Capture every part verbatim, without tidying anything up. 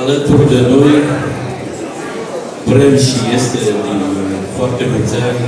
alături de noi, vrem și este din foarte mulți ani,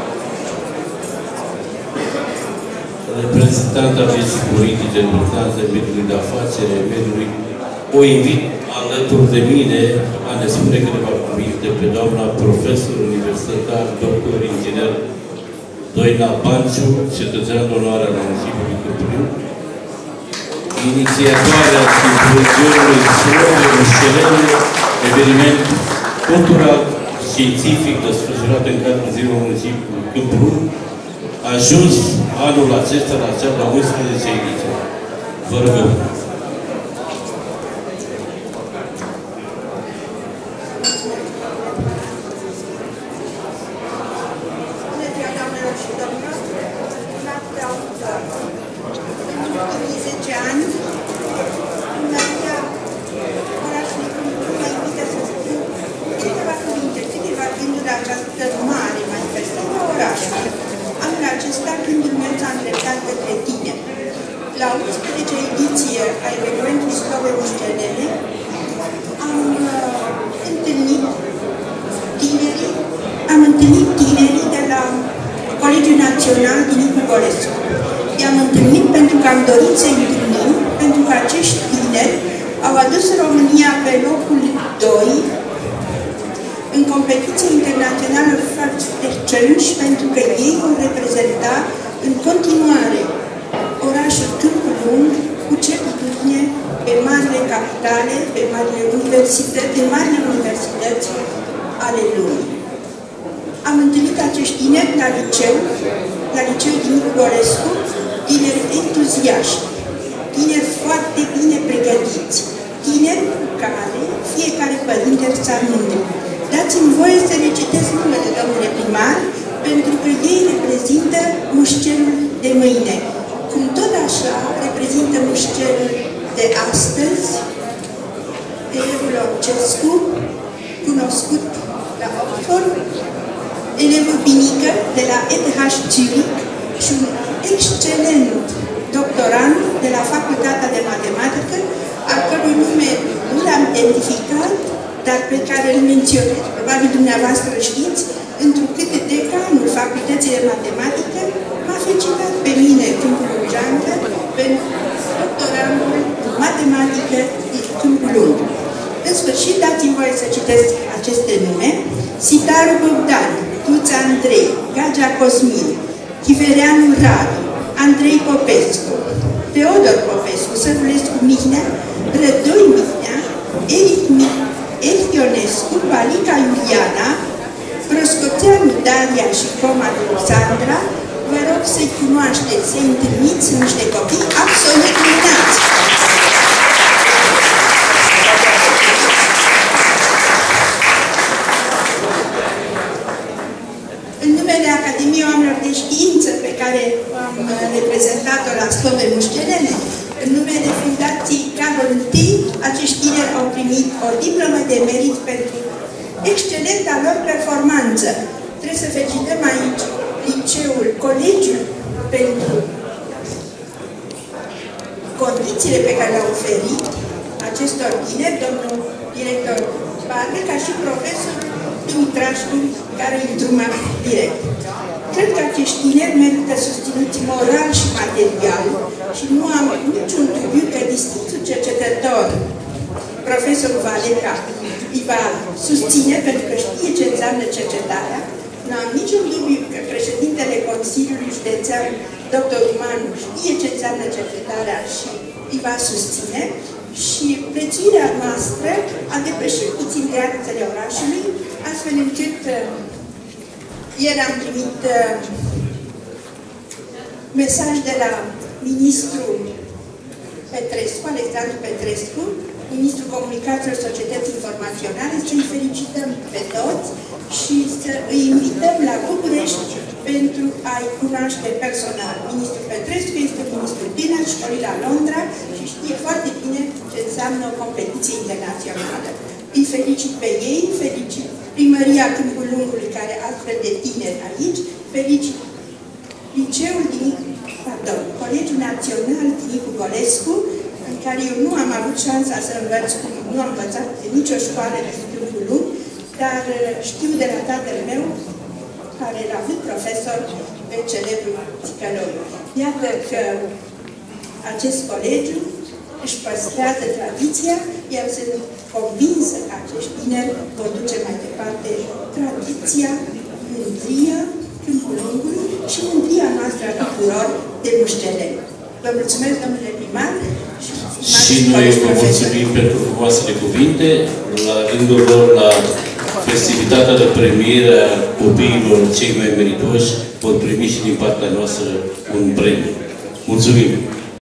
reprezentanta vieții politice, reprezentanta mediului de afaceri, mediului. O invit alături de mine a ne spune câteva cuvinte pe doamna profesor universitar, doctor inginer Doina Banciu, cetățean de onoare al municipiului Câmpuriu, inițiatoarea simpoziumului Surorile Mușcelene, eveniment cultural științific desfășurat în cadrul zilei municipiului Câmpuriu, a ajuns anul acesta la cea de-a unsprezecea ediție. Vă rugăm. La unsprezecea ediție a evenimentului Surorile Mușcelene am uh, întâlnit tinerii, am întâlnit tinerii de la Colegiul Național din Nicu Golescu. I-am întâlnit pentru că am dorit să-i întâlnim, pentru că acești tineri au adus România pe locul doi în competiție internațională First Exchange, pentru că ei vor reprezenta în continuare orașul Câmpul Lung cu certitudine pe marile capitale, pe marile universități, pe marile universități ale lumii. Am întâlnit acești tineri la liceu, la liceul din Nicu Golescu, tineri entuziaști, tineri foarte bine pregătiți, tineri cu care fiecare părinte s-a mândrit. Dați-mi voie să le citesc numele, domnule primar, pentru că ei reprezintă Mușcelul de mâine. Cum tot așa reprezintă Mușcelul de astăzi, elevul Orcescu, cunoscut la Oxford, elevul Binică de la E T H Zurich și un excelent doctorand de la Facultatea de Matematică, al cărui nume nu l-am identificat, dar pe care îl menționez, probabil dumneavoastră știți, întrucât decanul Facultății de Matematică m-a felicitat pe mine, Câmpul Lungeancă, pentru doctorandul în matematică din Câmpul Lung. În sfârșit, dați-mi voie să citesc aceste nume: Sitaru Bogdan, Tuța Andrei, Gagea Cosmin, Chivereanu Radu, Andrei Popescu, Teodor Popescu, Săvulescu Mihnea, Rădoi Mihnea, Eric Ionescu, Palica Iuliana, Proscoțeanu Daria și Coma Alexandra. Vă rog să-i cunoașteți, să-i întâlniți, sunt niște copii absolut minunați. În numele Academiei Oamenilor de Știință, pe care am reprezentat-o la Surorile Mușcelene, în numele Fundației Carol I, acești tineri au primit o diplomă de merit pentru excelenta lor performanță. Trebuie să felicităm aici liceul, colegiul, pentru condițiile pe care le-au oferit acestor tineri, domnul director Barbe, ca și profesorul Dumitrașcu, care îi îndrumă direct. Cred că acești tineri merită susținuți moral și material și nu am niciun dubiu că distinctul cercetător, profesorul Valeca, îi va susține pentru că știe ce înseamnă cercetarea. Nu am niciun dubiu că președintele Consiliului Județean, doctor Umanu, știe ce înseamnă cercetarea și îi va susține. Și prețuirea noastră a depășit puțin granițele orașului, astfel încât uh, ieri am primit uh, mesaj de la ministrul Petrescu, Alexandru Petrescu, ministrul Comunicațiilor Societății Informaționale, să-i felicităm pe toți și să îi invităm la București pentru a-i cunoaște personal. Ministrul Petrescu este ministrul bine al școlii la Londra și știe foarte bine ce înseamnă o competiție internațională. Îi felicit pe ei, felicit Primăria Câmpul Lungului, care are astfel de tineri aici, felicit Liceul din, pardon, Colegiul Național din Nicu Golescu, în care eu nu am avut șansa să învăț, cum nu am învățat de nicio școală de studiu lung, dar știu de la tatăl meu, care era avut profesor pe celebrul psiholog. Iată că acest colegiu își păstrează tradiția, iar sunt convinsă că acești tineri vor duce mai departe tradiția, mândria Câmpul Lungului și mândria noastră a tuturor de mușteleni. Vă mulțumesc, domnule primar. Și, și noi vă mulțumim pentru frumoasele cuvinte. La rândul lor, la festivitatea de premiere a copiilor cei mai meritoși, vor primi și din partea noastră un premiu. Mulțumim!